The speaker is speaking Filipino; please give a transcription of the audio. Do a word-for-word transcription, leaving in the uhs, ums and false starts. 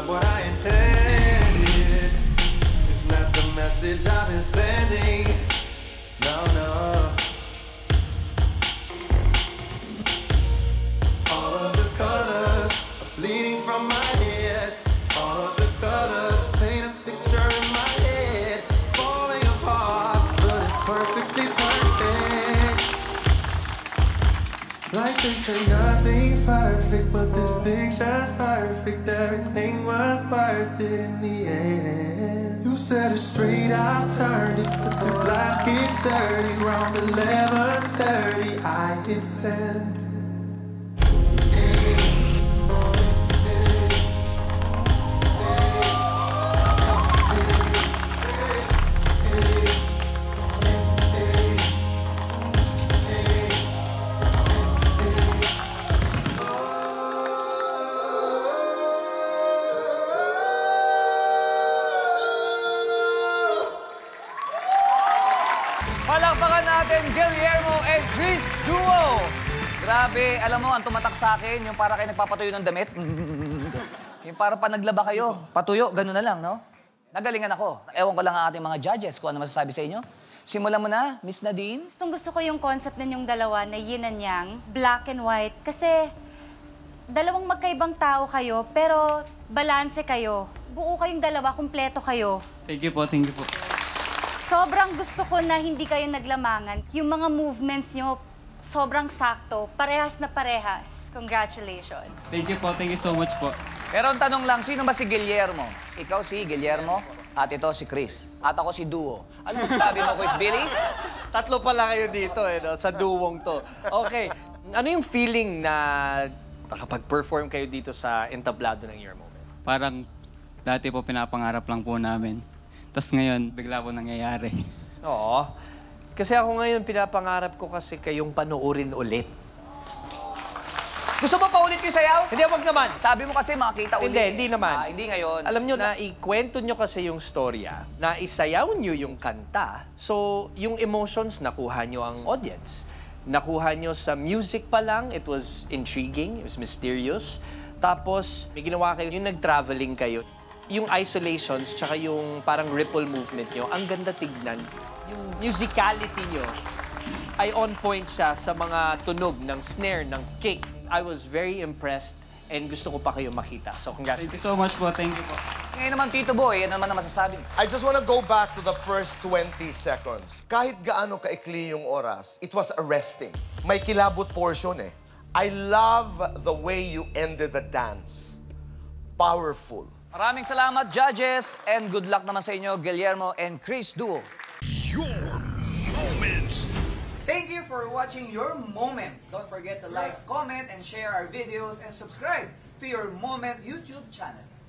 what I intended. It's not the message I've been sending. No, no. All of the colors are bleeding from my head. All of the colors paint a picture in my head. Falling apart, but it's perfectly perfect. Like they say nothing's perfect, but this picture's perfect. Everything was worth it in the end. You said it straight, I turned it, but the glass gets dirty. Round eleven thirty, I hit send. Palakpakan natin, Guillermo and Chris Duo. Grabe, alam mo, ang tumatak sa akin, yung para kayo nagpapatuyo ng damit. Yung para pa naglaba kayo, patuyo, gano'n na lang, no? Nagalingan ako. Ewan ko lang ang ating mga judges kung ano masasabi sa inyo. Simulan mo na, Miss Nadine. Gustong gusto ko yung concept ninyong dalawa na yin and yang, black and white. Kasi dalawang magkaibang tao kayo, pero balanse kayo. Buo kayong dalawa, kumpleto kayo. Thank you po, thank you po. Sobrang gusto ko na hindi kayo naglamangan. Yung mga movements nyo, sobrang sakto. Parehas na parehas. Congratulations. Thank you po, thank you so much po. Pero ang tanong lang, sino ba si Guillermo? Ikaw si Guillermo, at ito si Chris. At ako si Duo. Ano sabi mo, Chris Billy? Tatlo pala kayo dito eh, no? Sa duwong to. Okay, ano yung feeling na nakapag-perform kayo dito sa entablado ng Your Moment? Parang dati po pinapangarap lang po namin. Tapos ngayon, bigla po nangyayari. Oo. Kasi ako ngayon, pinapangarap ko kasi kayong panoorin ulit. Gusto mo pa ulit yung sayaw? Hindi, wag naman. Sabi mo kasi makakita ulit. Hindi, hindi naman. Ah, hindi ngayon. Alam nyo, na ikwento nyo kasi yung storya, na isayaw nyo yung kanta, so yung emotions, nakuha nyo ang audience. Nakuha nyo sa music pa lang, it was intriguing, it was mysterious. Tapos, may ginawa kayo, yung nag-traveling kayo. Yung isolations, tsaka yung parang ripple movement nyo, ang ganda tignan. Yung musicality nyo ay on point siya sa mga tunog ng snare, ng kick. I was very impressed and gusto ko pa kayo makita. So, Thank congratulations. you so much po, thank you po. Ngayon naman, Tito Boy, ano naman ang masasabi? I just want to go back to the first twenty seconds. Kahit gaano kaikli yung oras, it was arresting. May kilabot portion eh. I love the way you ended the dance. Powerful. Maraming salamat, judges, and good luck naman sa inyo, Guillermo and Chris Duo. Your moments. Thank you for watching Your Moment. Don't forget to like, comment, and share our videos, and subscribe to Your Moment YouTube channel.